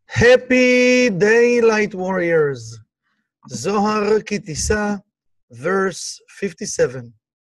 Happy Daylight Warriors. Zohar Kitisa, verse 57.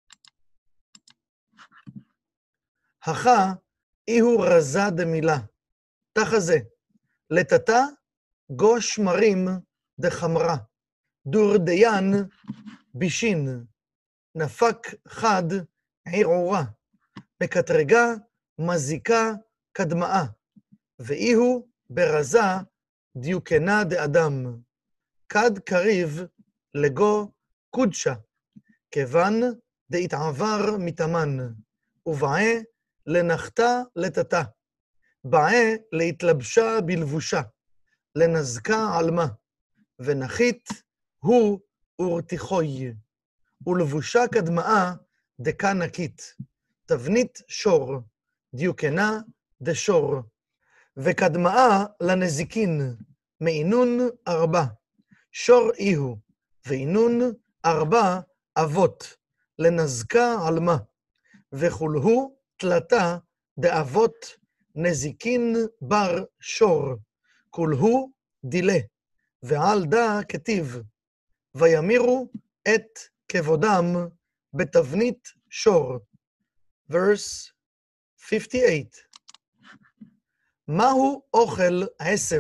Hacha ihu raza demilah. Tachaze. Letata go shmarim de chamra. Dur deyan bishin. Nafak chad ערעורה. בקטרגה מזיקה קדמאה. ואיהו ברזה דיוקנה דאדם. כד קריב לגו קודשה. כיוון דהתעבר מתאמן. ובעה לנחתה לטאטה. בעה להתלבשה בלבושה. לנזקה עלמה. ונחית הוא ורתיחוי. ולבושה קדמאה דקה נקית. תבנית שור. דיוקנה דשור. וקדמאה לנזיקין. מעינון ארבע. שור איהו. ועינון ארבע אבות. לנזקה עלמה. וכולהו תלתה דאבות נזיקין בר שור. כולהו דילה. ועל דה כתיב. וימירו את כבודם בתבנית שור. verse 58. מהו אוכל עשב?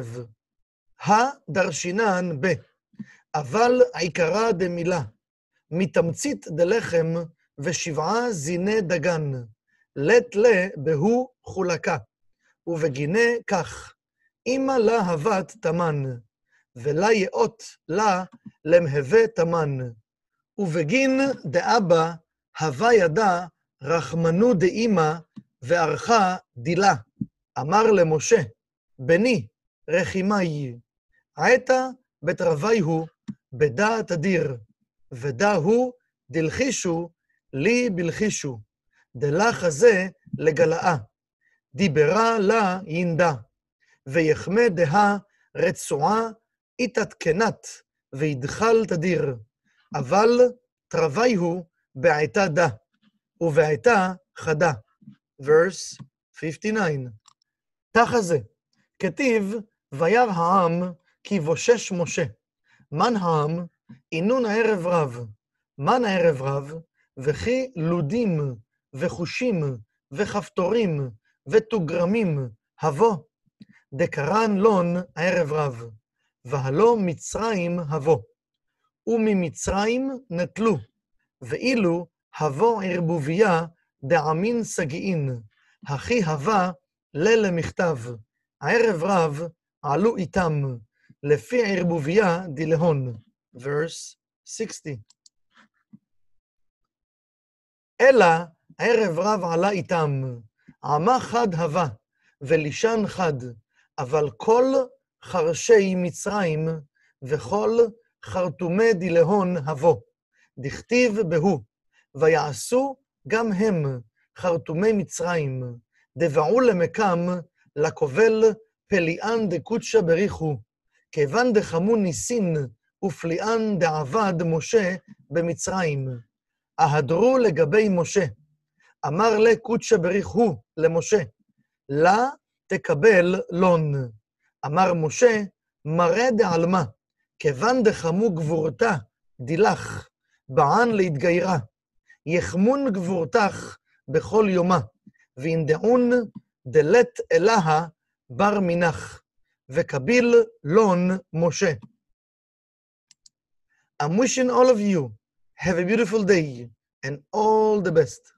הדרשינן ב. אבל עיקרה דמילה. מתמצית דלחם ושבעה זיני דגן. לת לה בהו חולקה. ובגינה כך. אמא לה הבת תמן. ולה יאות לה למהווה תמן. ובגין דאבא הווה ידה רחמנו דאמא וערכה דילה. אמר למשה, בני רחימי, עתה בתרוויהו בדא תדיר, ודא הוא דלחישו לי בלחישו, דלך הזה לגלאה, דיברה לה יינדה, ויחמה דהה רצועה התעדכנת, וידחל תדיר, אבל תרוויהו בעתה דה, ובעתה חדה. verse 59. תחזה, כתיב, וירא העם כי בושש משה. מן העם, עינון הערב רב. מן הערב רב, וכי לודים, וחושים, וכפתורים, ותוגרמים, הבוא. דקרן לון הערב רב, והלא מצרים הבוא. וממצרים נטלו, ואילו הבוא ערבוביה דעמין סגאין, הכי הווה לילה מכתב, הערב רב עלו איתם, לפי ערבוביה דילהון. verse 60. אלא ערב רב עלה איתם, עמה חד הווה, ולישן חד, אבל כל חרשי מצרים, וכל חרטומי דילהון הבוא. דכתיב בהו, ויעשו גם הם חרטומי מצרים, דבעו למקם לקובל פליאן דקודשה בריחו, כיוון דחמו ניסין ופליאן דעבד משה במצרים. אהדרו לגבי משה, אמר לקודשה בריחו למשה, לה תקבל לון. אמר משה, מראה דעלמה, כיוון דחמו גבורתה דילך, בען להתגיירה. יחמון גבורתך בכל יומה, וינדעון דלת אליה בר מנח, וקביל לון משה. I'm wishing all of you have a beautiful day and all the best.